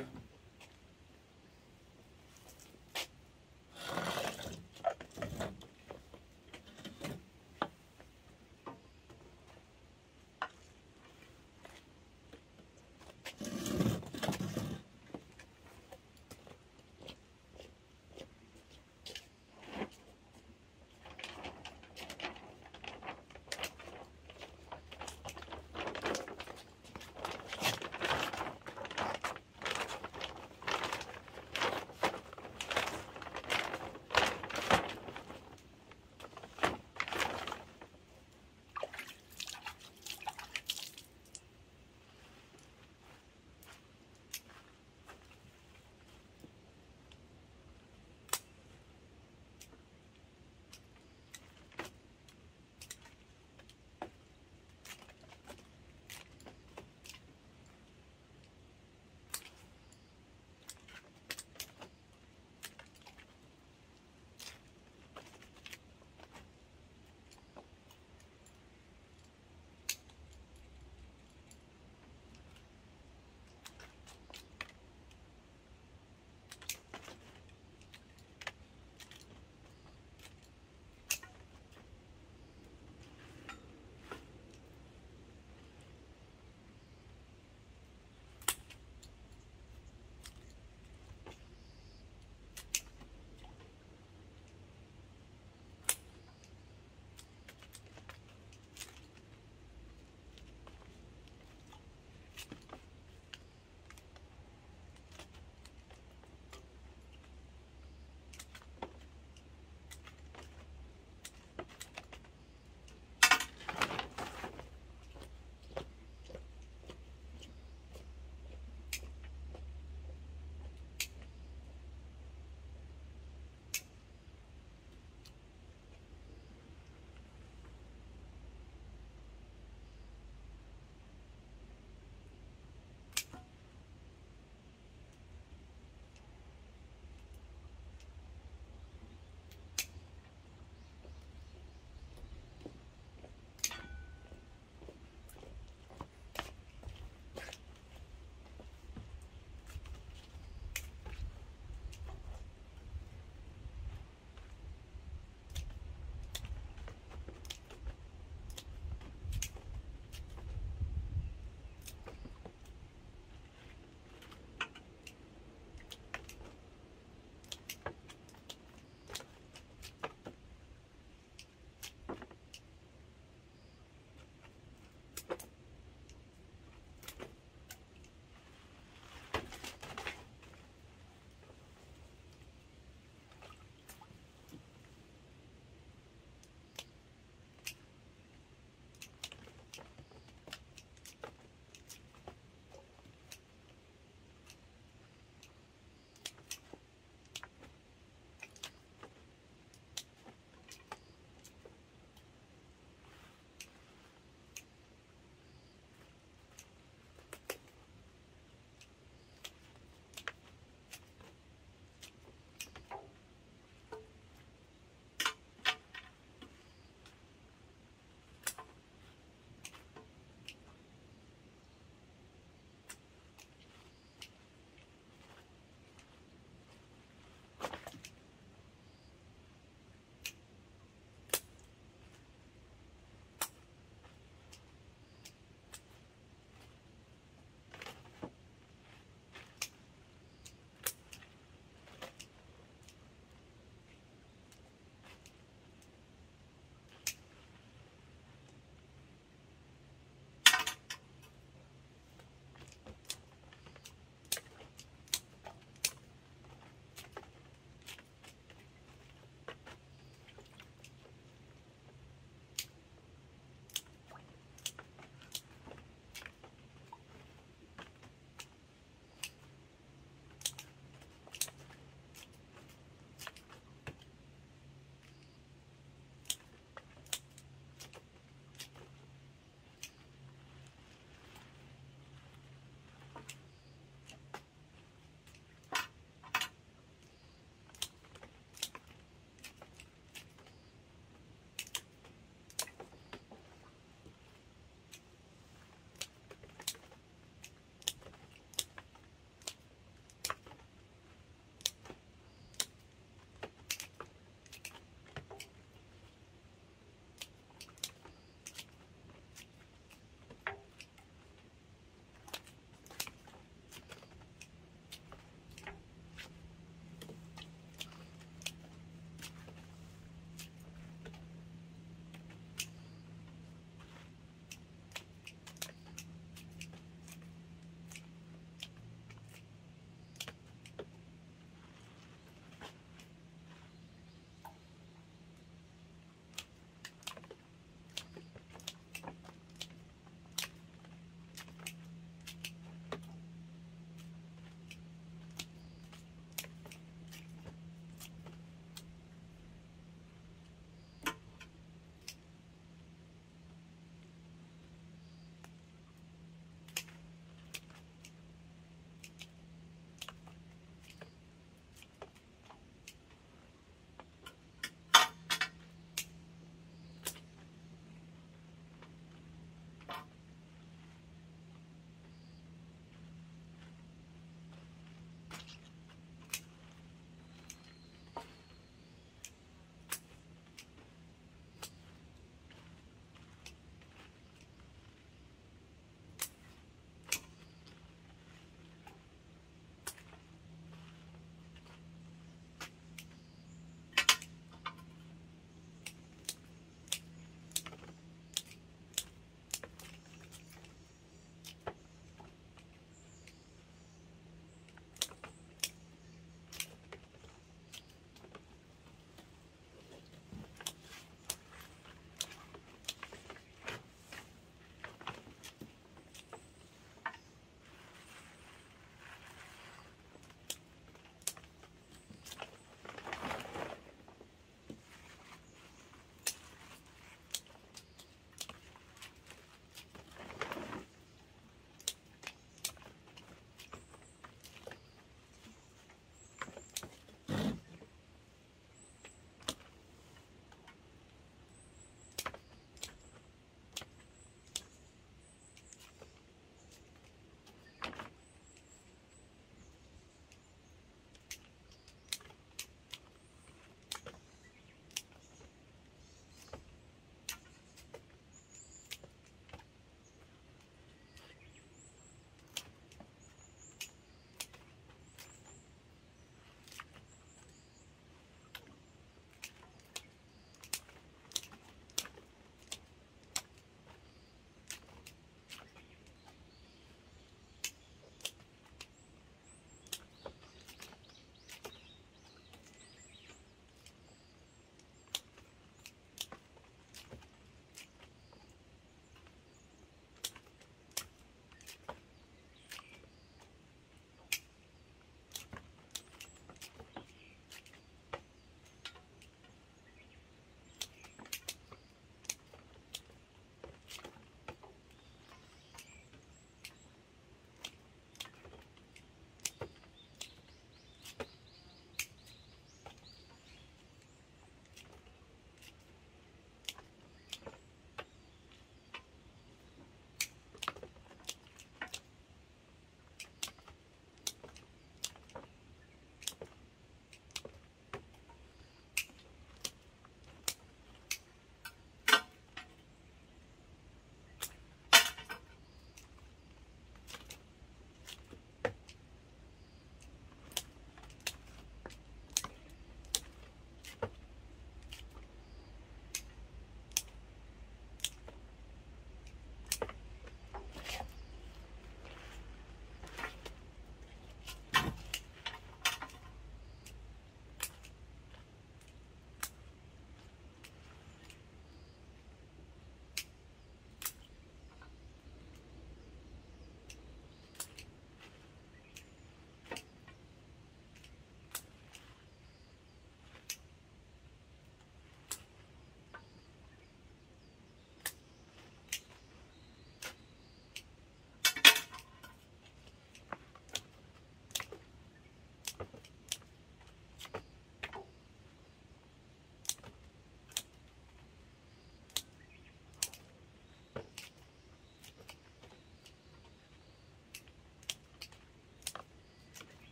여기.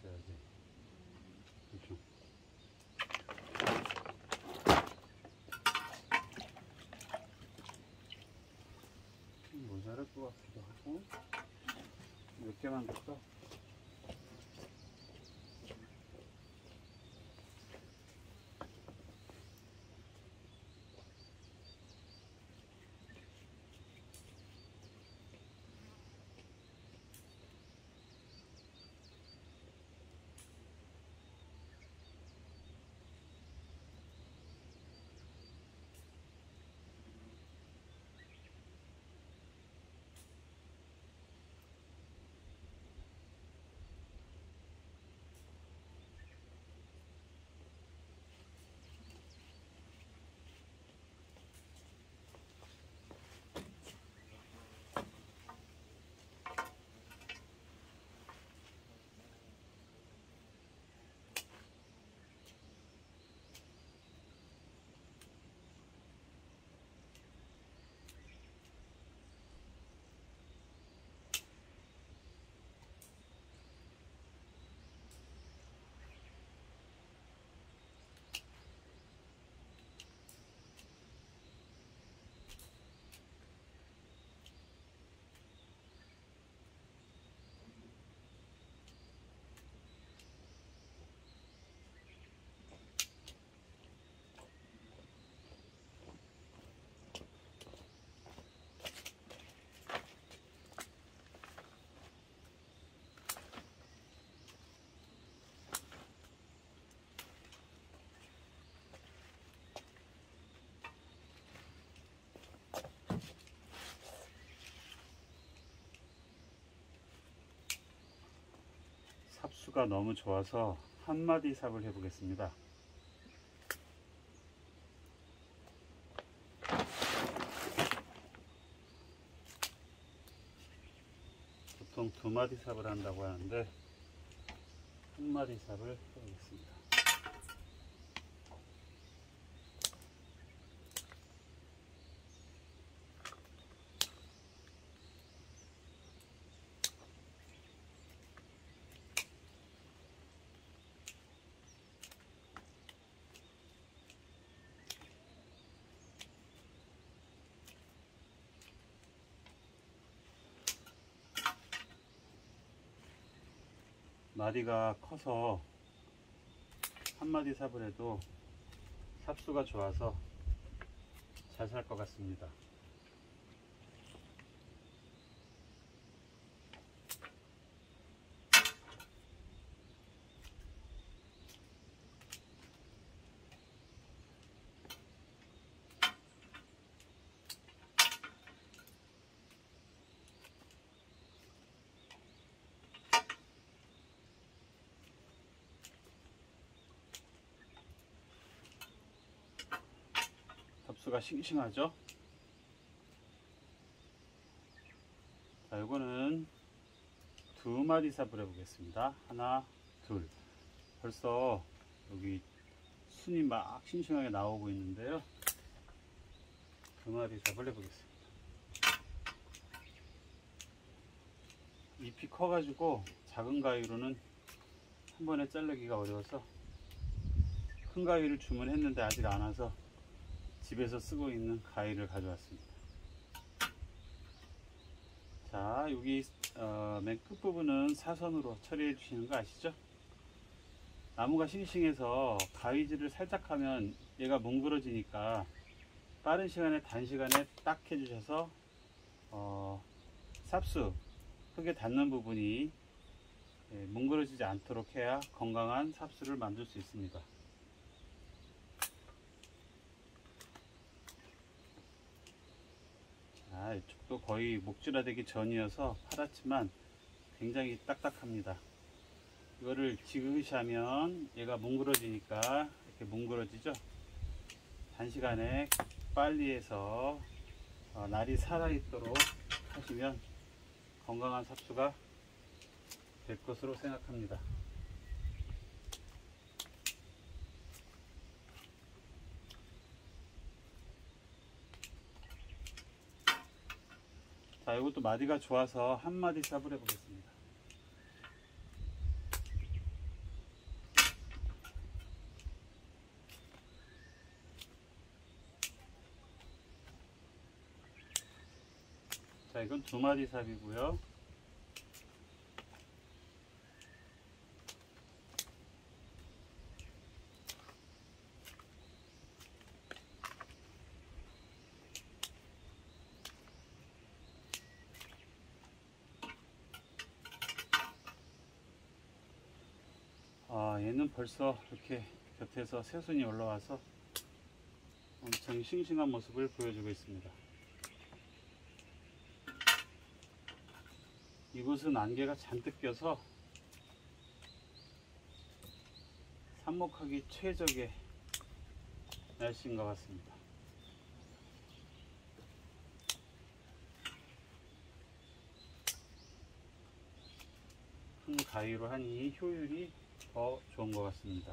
있어야지. 그렇죠. 모자랄 것 같기도 하고. 몇 개만 넣을까? 삽수가 너무 좋아서 한 마디 삽을 해 보겠습니다. 보통 두 마디 삽을 한다고 하는데 한 마디 삽을 해 보겠습니다. 마디가 커서 한 마디 삽을 해도 삽수가 좋아서 잘 살 것 같습니다. 삽수가 싱싱하죠? 자, 이거는 두 마디 삽을 해보겠습니다. 하나, 둘. 벌써 여기 순이 막 싱싱하게 나오고 있는데요. 두 마디 삽을 해보겠습니다. 잎이 커가지고 작은 가위로는 한 번에 자르기가 어려워서 큰 가위를 주문했는데 아직 안 와서 집에서 쓰고 있는 가위를 가져왔습니다. 자, 여기 맨 끝부분은 사선으로 처리해 주시는 거 아시죠? 나무가 싱싱해서 가위질을 살짝 하면 얘가 뭉그러지니까 빠른 시간에 단시간에 딱 해주셔서 삽수 흙에 닿는 부분이 뭉그러지지 않도록 해야 건강한 삽수를 만들 수 있습니다. 자, 이쪽도 거의 목줄화되기 전이어서 파랗지만 굉장히 딱딱합니다. 이거를 지그시 하면 얘가 뭉그러지니까 이렇게 뭉그러지죠. 단시간에 빨리 해서 날이 살아있도록 하시면 건강한 삽수가 될 것으로 생각합니다. 자, 이것도 마디가 좋아서 한 마디 삽을 해보겠습니다. 자, 이건 2마디 삽이고요. 얘는 벌써 이렇게 곁에서 새순이 올라와서 엄청 싱싱한 모습을 보여주고 있습니다. 이곳은 안개가 잔뜩 껴서 삽목하기 최적의 날씨인 것 같습니다. 큰 가위로 하니 효율이 더 좋은 것 같습니다.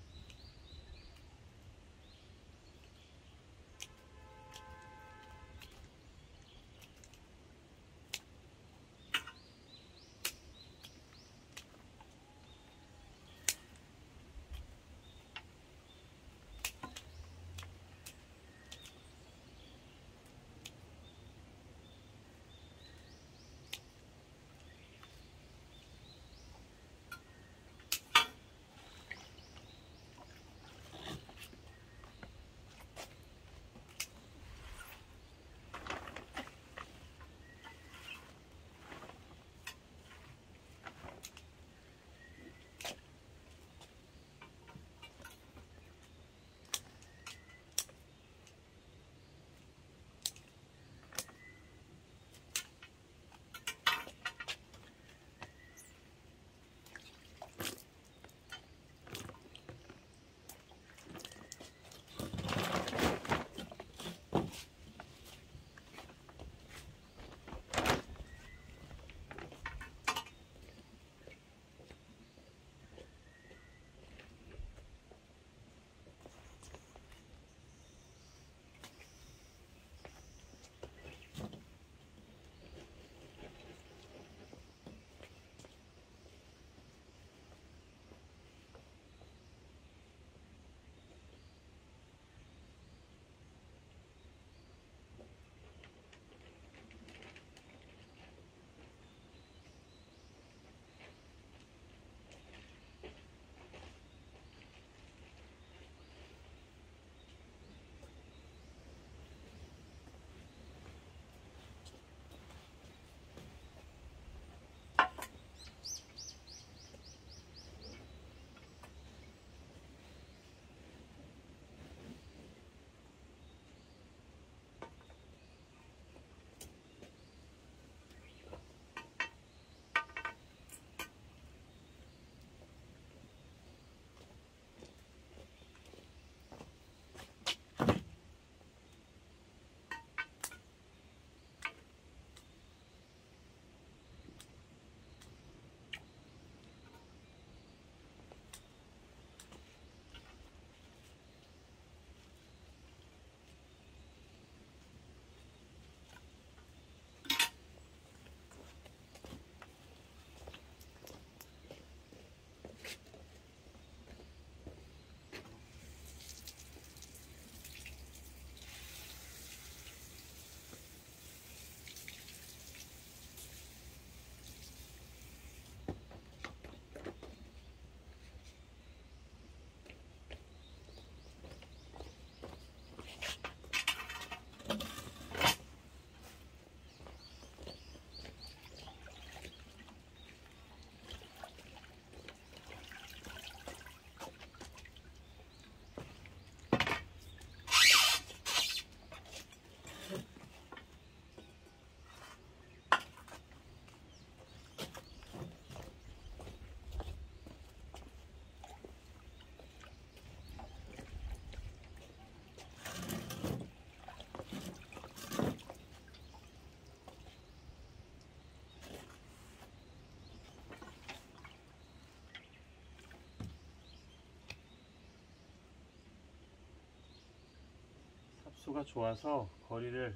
삽수가 좋아서 거리를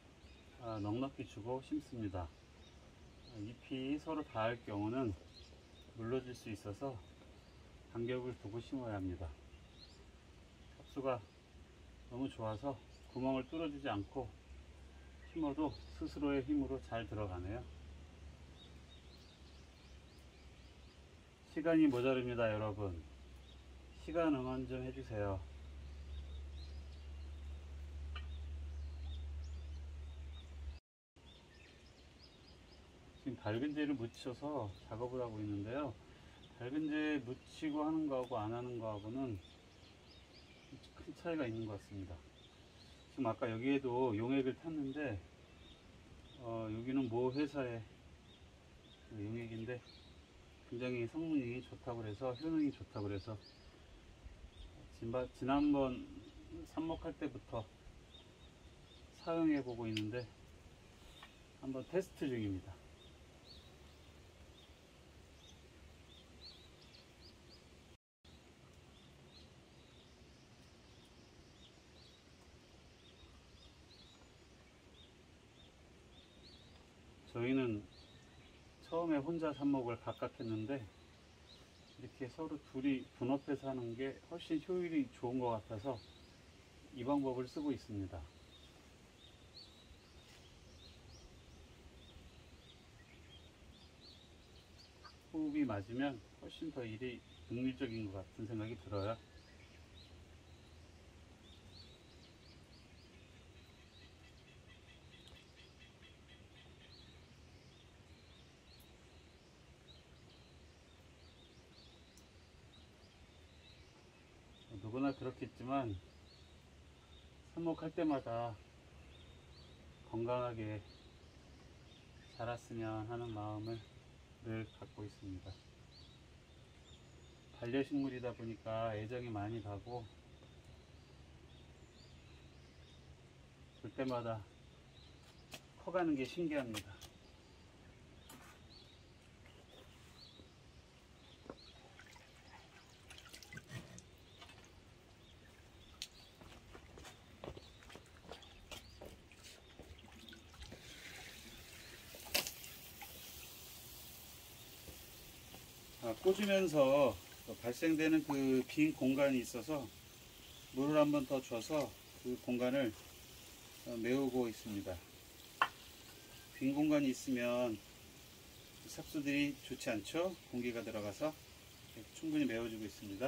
넉넉히 주고 심습니다. 잎이 서로 닿을 경우는 물러질 수 있어서 간격을 두고 심어야 합니다. 삽수가 너무 좋아서 구멍을 뚫어주지 않고 심어도 스스로의 힘으로 잘 들어가네요. 시간이 모자릅니다, 여러분. 시간 응원 좀 해주세요. 지금 밝은재를 묻혀서 작업을 하고 있는데요. 밝은재 묻히고 하는 거하고 안 하는 거하고는 큰 차이가 있는 것 같습니다. 지금 아까 여기에도 용액을 탔는데 여기는 모 회사의 용액인데 굉장히 성능이 좋다고 그래서, 효능이 좋다고 그래서 지난번 삽목할 때부터 사용해 보고 있는데 한번 테스트 중입니다. 저희는 처음에 혼자 삽목을 각각 했는데 이렇게 서로 둘이 분업해서 하는 게 훨씬 효율이 좋은 것 같아서 이 방법을 쓰고 있습니다. 호흡이 맞으면 훨씬 더 일이 능률적인 것 같은 생각이 들어요. 누구나 그렇겠지만 삽목할 때마다 건강하게 자랐으면 하는 마음을 늘 갖고 있습니다. 반려식물이다 보니까 애정이 많이 가고 볼 때마다 커가는 게 신기합니다. 꽂으면서 발생되는 그 빈 공간이 있어서 물을 한번 더 줘서 그 공간을 메우고 있습니다. 빈 공간이 있으면 삽수들이 좋지 않죠? 공기가 들어가서 충분히 메워주고 있습니다.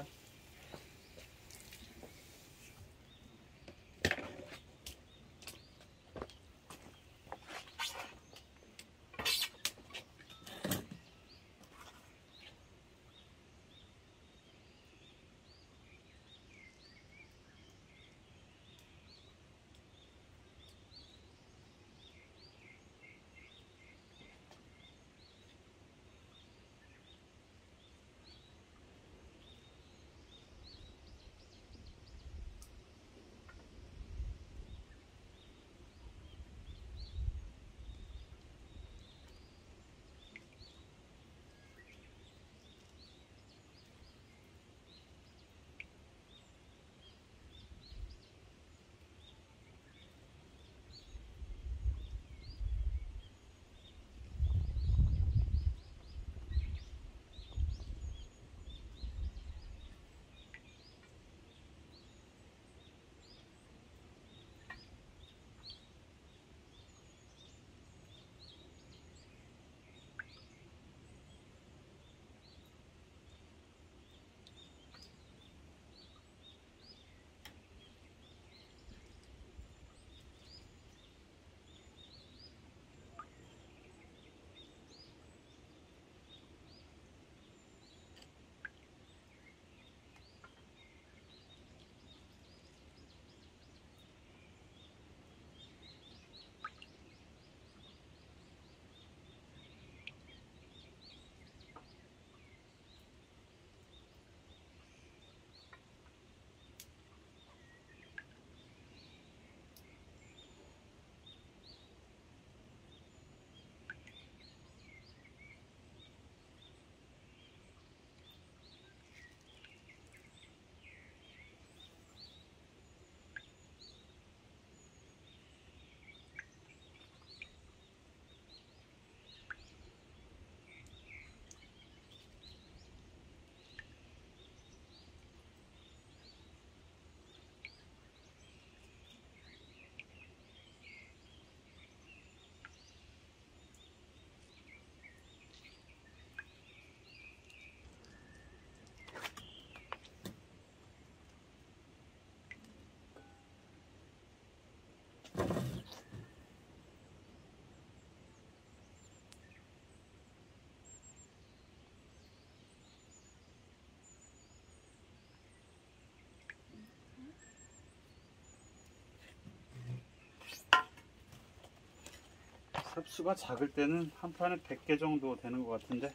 흡수가 작을 때는 한 판에 100개 정도 되는 것 같은데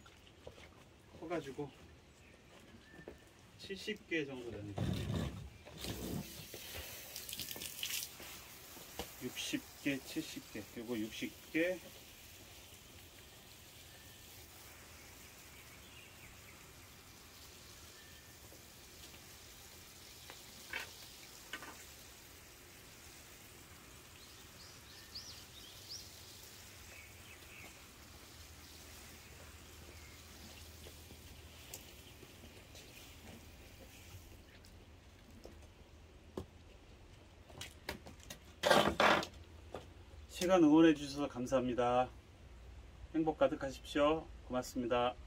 커가지고 70개 정도 되는 것 같아요. 60개, 70개, 그리고 60개, 시간 응원해 주셔서 감사합니다. 행복 가득하십시오. 고맙습니다.